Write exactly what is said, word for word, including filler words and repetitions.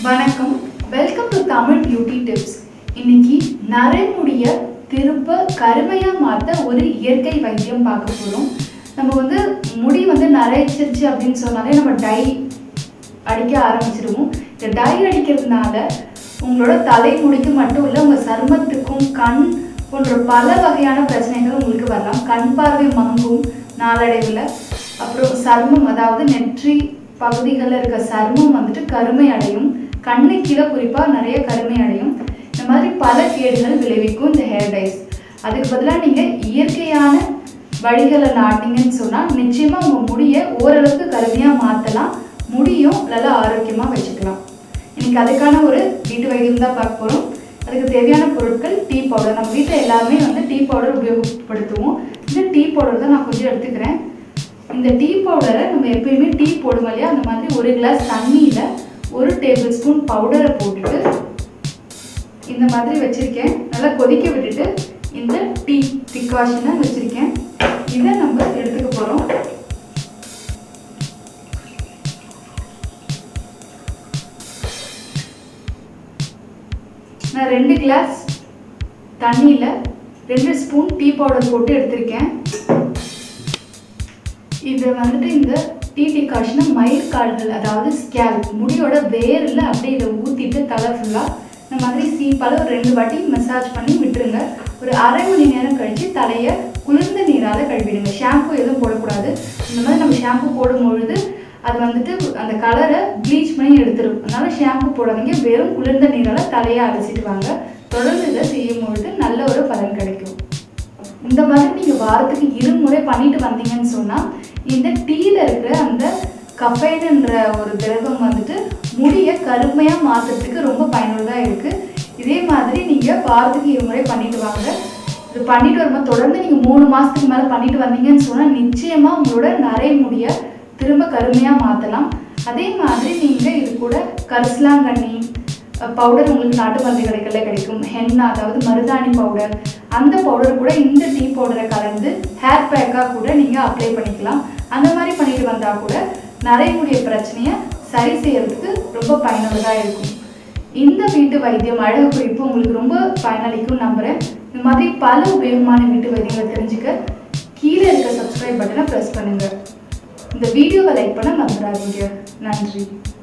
வணக்கம், welcome to Tamil beauty tips. இன்னைக்கு நரைமுடிய திரும்ப கருமையா மாற்ற ஒரு இயற்கை வைத்தியம் பார்க்க போறோம். நம்ம வந்து முடி வந்து நரைச்சிருச்சு அப்படின்னு சொன்னாலே நம்ம டை அடிக்க ஆரம்பிச்சிடுவோம். இந்த டை அடிக்கிறதுனால உங்களோட தலைமுடிக்கு மட்டும் இல்லை, உங்கள் சருமத்துக்கும் கண் போன்ற பல வகையான பிரச்சனைகள் உங்களுக்கு வரலாம். கண் பார்வை மங்கும் நாளடைவில். அப்புறம் சருமம், அதாவது நெற்றி பகுதிகளில் இருக்க சருமம் வந்துட்டு கருமை அடையும். கண்ணு கீழே குறிப்பாக நிறைய கருமை அடையும். இந்த மாதிரி பல கேடுகள் விளைவிக்கும் இந்த ஹேர் டைஸ். அதுக்கு பதிலாக நீங்கள் இயற்கையான வழிகளை நாட்டிங்கன்னு சொன்னால் நிச்சயமாக உங்கள் முடியை ஓரளவுக்கு கருமையாக மாற்றலாம், முடியும் நல்லா ஆரோக்கியமாக வச்சுக்கலாம். இன்னைக்கு அதுக்கான ஒரு வீட்டு வைத்தியம் தான் பார்க்க போகிறோம். அதுக்கு தேவையான பொருட்கள் டீ பவுடர். நம்ம வீட்டில் எல்லாருமே வந்து டீ பவுடர் உபயோகப்படுத்துவோம். இந்த டீ பவுடர் தான் நான் கொஞ்சம் எடுத்துக்கிறேன். இந்த டீ பவுடரை நம்ம எப்பயுமே டீ போடுவோம் இல்லையா, அந்த மாதிரி ஒரு கிளாஸ் தண்ணியில் ஒரு டேபிள் ஸ்பூன் பவுடரை போட்டுட்டு இந்த மாதிரி வச்சுருக்கேன். நல்லா கொதிக்க விட்டுட்டு இந்த டீ டிகாஷனை வச்சுருக்கேன். இதை நம்ம எடுத்துக்க போகிறோம். நான் ரெண்டு கிளாஸ் தண்ணியில் ரெண்டு ஸ்பூன் டீ பவுடர் போட்டு எடுத்திருக்கேன். இது வந்துட்டு இந்த டீ டிகாஷனை மயிர்கால்கள், அதாவது ஸ்கேல்ப், முடியோட வேரில் அப்படியே இதை ஊற்றிட்டு தலை ஃபுல்லாக இந்த மாதிரி சீப்பால் ஒரு ரெண்டு வாட்டி மசாஜ் பண்ணி விட்டுருங்க. ஒரு அரை மணி நேரம் கழித்து தலையை குளிர்ந்த நீரால் கழுவிடுங்க. ஷாம்பு எதுவும் போடக்கூடாது. இந்த மாதிரி நம்ம ஷாம்பு போடும்பொழுது அது வந்துட்டு அந்த கலரை ப்ளீச் பண்ணி எடுத்துரும். அதனால் ஷாம்பு போடாதீங்க. வெறும் குளிர்ந்த நீரால் தலையை அலசிட்டு வாங்க. தொடர்ந்து இதை செய்யும் பொழுது நல்ல ஒரு பலன் கிடைக்கும். இந்த மாதிரி நீங்கள் வாரத்துக்கு இருமுறை பண்ணிட்டு வந்தீங்கன்னு சொன்னால் இந்த டீயில் இருக்கிற அந்த கஃபைனுன்ற ஒரு திரவம் வந்துட்டு முடியை கருமையாக மாற்றுறதுக்கு ரொம்ப பயனுள்ளதாக இருக்குது. இதே மாதிரி நீங்கள் வாரத்துக்கு இருமுறை பண்ணிட்டு வாங்க. இது பண்ணிட்டு வரும்போது தொடர்ந்து நீங்கள் மூணு மாதத்துக்கு மேலே பண்ணிட்டு வந்தீங்கன்னு சொன்னால் நிச்சயமாக உங்களோட நரை முடியை திரும்ப கருமையாக மாற்றலாம். அதே மாதிரி நீங்கள் இது கூட கரிசலாங்கண்ணி பவுடர், உங்களுக்கு நாட்டு மருந்து கடைக்கல கிடைக்கும், ஹென்னா அதாவது மருதாணி பவுடர், அந்த பவுடர் கூட இந்த டீ பவுடரை கலந்து ஹேர் பேக்காக கூட நீங்கள் அப்ளை பண்ணிக்கலாம். அந்த மாதிரி பண்ணிட்டு வந்தால் கூட நரைமுடிய பிரச்சனையை சரி செய்யறதுக்கு ரொம்ப பயனுள்ளதாக இருக்கும். இந்த வீட்டு வைத்தியம் அழகு குறிப்பு உங்களுக்கு ரொம்ப பயனளிக்கும் நம்புகிறேன். இந்த மாதிரி பல உபயோகமான வீட்டு வைத்தியங்களை தெரிஞ்சுக்க கீழே இருக்க சப்ஸ்கிரைப் பட்டனை ப்ரெஸ் பண்ணுங்கள். இந்த வீடியோவை லைக் பண்ண மறந்துடாதீங்க. நன்றி.